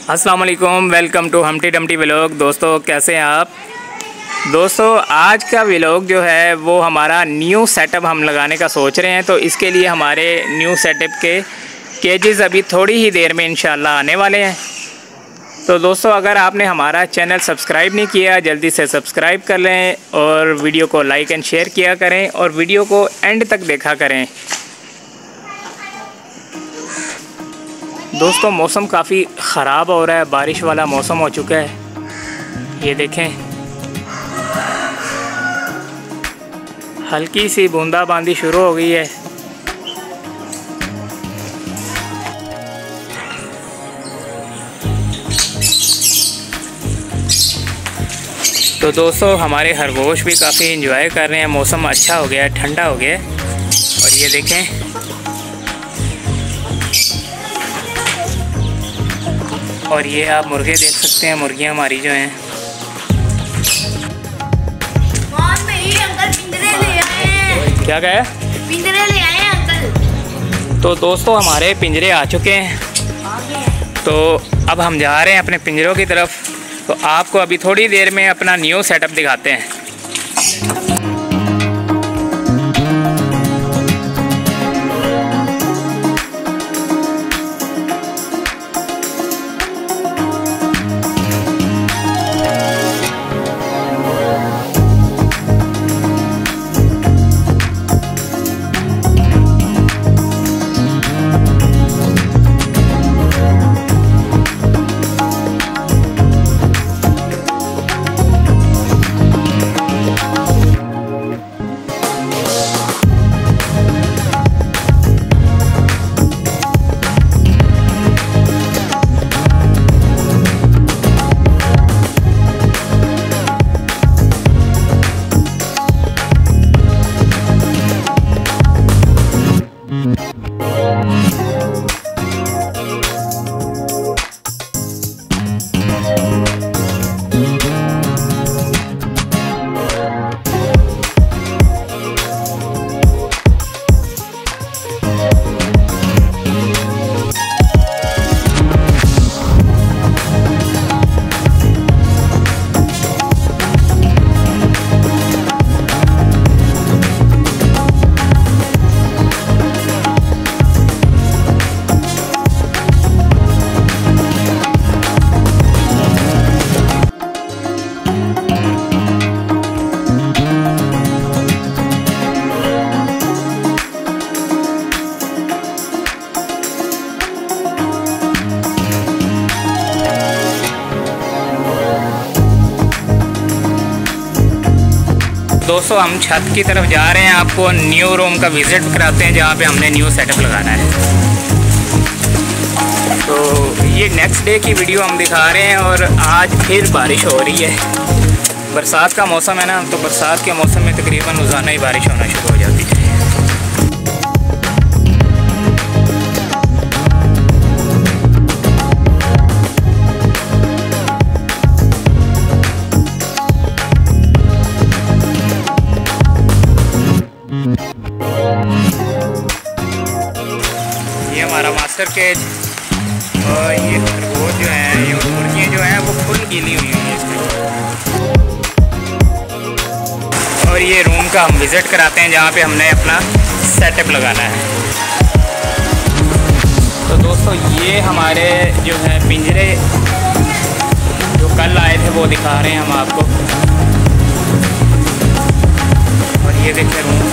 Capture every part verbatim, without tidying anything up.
अस्सलाम वालेकुम, welcome to Humpty Dumpty vlog. दोस्तों कैसे हैं आप? दोस्तों आज का व्लॉग जो है वो हमारा न्यू सेटअप हम लगाने का सोच रहे हैं। तो इसके लिए हमारे न्यू सेटअप के केजेस अभी थोड़ी ही देर में इंशाल्लाह आने वाले हैं। तो दोस्तों अगर आपने हमारा चैनल सब्सक्राइब नहीं किया जल्दी से सब्सक्राइब कर लें और वीडियो को लाइक एंड शेयर किया करें और वीडियो को एंड तक देखा करें। दोस्तों मौसम काफ़ी ख़राब हो रहा है, बारिश वाला मौसम हो चुका है। ये देखें हल्की सी बूंदाबांदी शुरू हो गई है। तो दोस्तों हमारे खरगोश भी काफ़ी एंजॉय कर रहे हैं, मौसम अच्छा हो गया है, ठंडा हो गया है। और ये देखें और ये आप मुर्गे देख सकते हैं, मुर्गियाँ हमारी जो हैं। अंकल पिंजरे ले आए हैं। क्या कहे? पिंजरे ले आए हैं अंकल। तो दोस्तों हमारे पिंजरे आ चुके हैं, तो अब हम जा रहे हैं अपने पिंजरों की तरफ। तो आपको अभी थोड़ी देर में अपना न्यू सेटअप दिखाते हैं। दोस्तों हम छत की तरफ जा रहे हैं, आपको न्यू रूम का विज़िट कराते हैं जहाँ पे हमने न्यू सेटअप लगाना है। तो ये नेक्स्ट डे की वीडियो हम दिखा रहे हैं और आज फिर बारिश हो रही है। बरसात का मौसम है ना, तो बरसात के मौसम में तकरीबन रोज़ाना ही बारिश होना शुरू हो जाती है। ये हमारा मास्टर केज और ये खरगोश जो है, ये मुर्गियाँ जो हैं वो फुल गीली हुई हैं इसमें। और ये रूम का हम विज़िट कराते हैं जहाँ पे हमने अपना सेटअप लगाना है। तो दोस्तों ये हमारे जो है पिंजरे जो कल आए थे वो दिखा रहे हैं हम आपको। और ये देखिए रूम,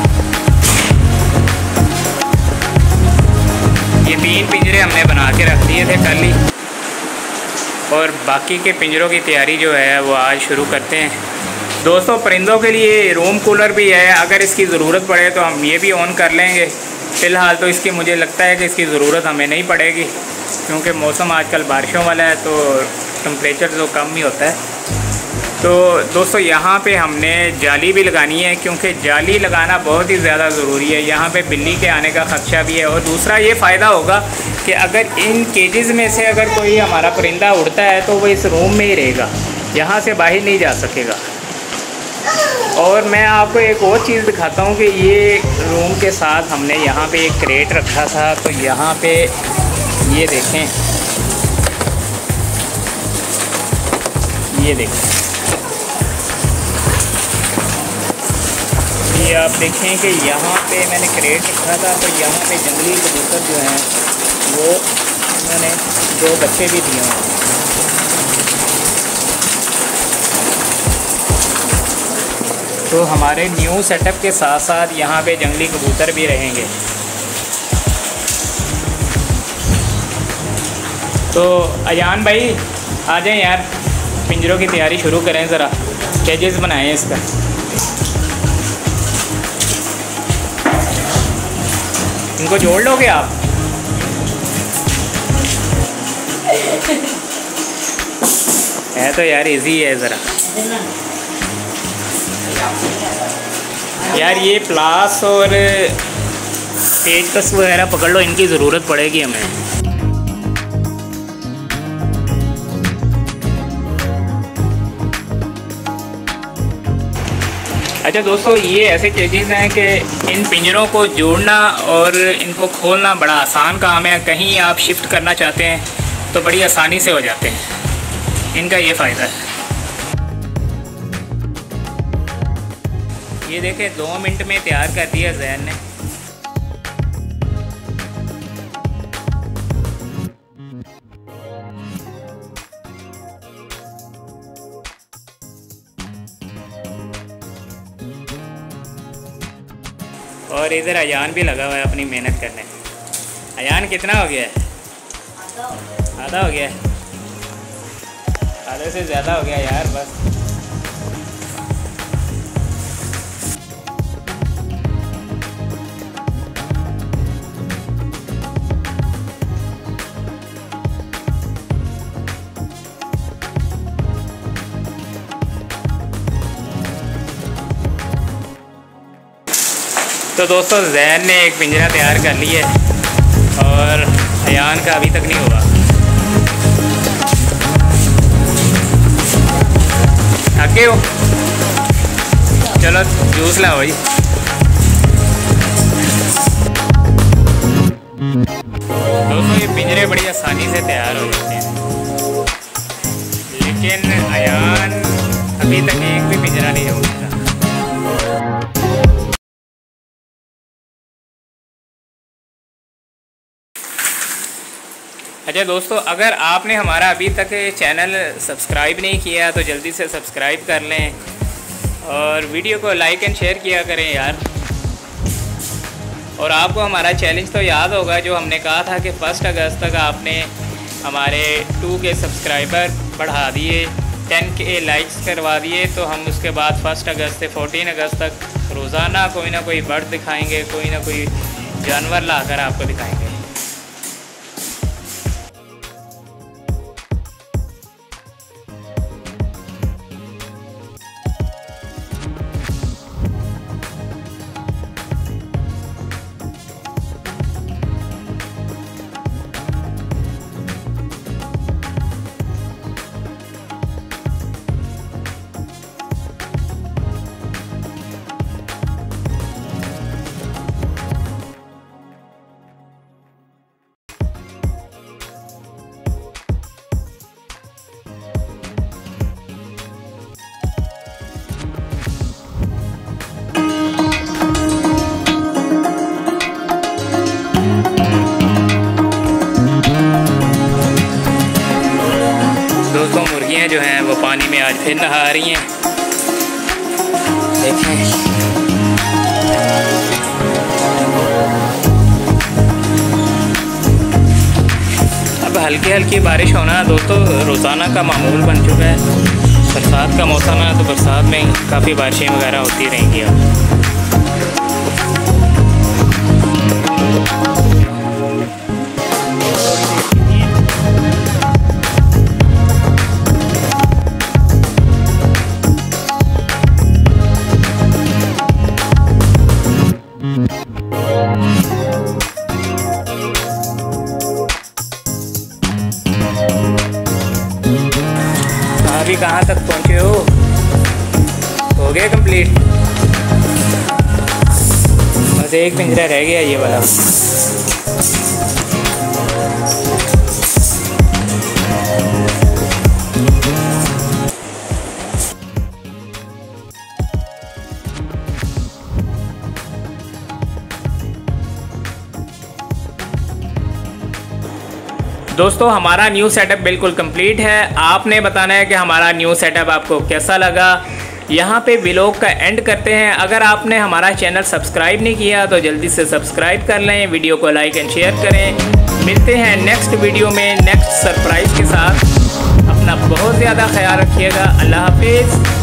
ये तीन पिंजरे हमने बना के रख दिए थे कल ही, और बाकी के पिंजरों की तैयारी जो है वो आज शुरू करते हैं। दोस्तों परिंदों के लिए रूम कूलर भी है, अगर इसकी ज़रूरत पड़े तो हम ये भी ऑन कर लेंगे। फ़िलहाल तो इसकी मुझे लगता है कि इसकी ज़रूरत हमें नहीं पड़ेगी, क्योंकि मौसम आजकल बारिशों वाला है तो टेम्परेचर तो कम ही होता है। तो दोस्तों यहाँ पे हमने जाली भी लगानी है, क्योंकि जाली लगाना बहुत ही ज़्यादा ज़रूरी है। यहाँ पे बिल्ली के आने का ख़दशा भी है, और दूसरा ये फ़ायदा होगा कि अगर इन केजेस में से अगर कोई हमारा परिंदा उड़ता है तो वो इस रूम में ही रहेगा, यहाँ से बाहर नहीं जा सकेगा। और मैं आपको एक और चीज़ दिखाता हूँ कि ये रूम के साथ हमने यहाँ पे एक क्रेट रखा था, तो यहाँ पे ये देखें ये देखो, ये आप देखें कि यहाँ पे मैंने क्रेट रखा था, तो यहाँ पे जंगली कबूतर जो हैं वो उन्होंने दो बच्चे भी दिए हैं। तो हमारे न्यू सेटअप के साथ साथ यहाँ पे जंगली कबूतर भी रहेंगे। तो अजान भाई आ जाएं यार, पिंजरों की तैयारी शुरू करें ज़रा, केजेस बनाएं इसका। इनको जोड़ लोगे आप? है तो यार इजी है ज़रा यार, ये प्लास और पेचकस वगैरह पकड़ लो, इनकी ज़रूरत पड़ेगी हमें। अच्छा दोस्तों, ये ऐसे केजेस हैं कि इन पिंजरों को जोड़ना और इनको खोलना बड़ा आसान काम है। कहीं आप शिफ्ट करना चाहते हैं तो बड़ी आसानी से हो जाते हैं, इनका ये फ़ायदा है। ये देखें, दो मिनट में तैयार कर दिया जैन ने। और इधर अजान भी लगा हुआ है अपनी मेहनत करने। अजान कितना हो गया है? आधा हो गया है, आधे से ज़्यादा हो गया यार बस। तो दोस्तों, जैन ने एक पिंजरा तैयार कर लिया है और अयान का अभी तक नहीं हुआ। थके हो? चलो जूस लाओ भाई। दोस्तों, ये पिंजरे बड़ी आसानी से तैयार हो जाते हैं, लेकिन अयान अभी तक एक भी पिंजरा नहीं हो। अच्छा दोस्तों, अगर आपने हमारा अभी तक चैनल सब्सक्राइब नहीं किया तो जल्दी से सब्सक्राइब कर लें और वीडियो को लाइक एंड शेयर किया करें यार। और आपको हमारा चैलेंज तो याद होगा जो हमने कहा था कि फर्स्ट अगस्त तक आपने हमारे टू के सब्सक्राइबर बढ़ा दिए, टेन के लाइक्स करवा दिए, तो हम उसके बाद फर्स्ट अगस्त से फोर्टीन अगस्त तक रोज़ाना कोई ना कोई बर्ड दिखाएंगे, कोई ना कोई जानवर लाकर आपको दिखाएंगे। दोस्तों, मुर्गियाँ जो हैं वो पानी में आज फिर नहा रही हैं, देखें। अब हल्की हल्की बारिश होना दोस्तों रोज़ाना का मामूल बन चुका है। बरसात का मौसम है तो बरसात में काफ़ी बारिशें वगैरह होती रहेंगी अब। अभी कहाँ तक पहुँचे हो? हो गया कंप्लीट? बस एक पिंजरा रह गया ये वाला। दोस्तों हमारा न्यू सेटअप बिल्कुल कंप्लीट है। आपने बताना है कि हमारा न्यू सेटअप आपको कैसा लगा। यहाँ पे व्लॉग का एंड करते हैं। अगर आपने हमारा चैनल सब्सक्राइब नहीं किया तो जल्दी से सब्सक्राइब कर लें, वीडियो को लाइक एंड शेयर करें। मिलते हैं नेक्स्ट वीडियो में नेक्स्ट सरप्राइज़ के साथ। अपना बहुत ज़्यादा ख्याल रखिएगा। अल्लाह हाफिज़।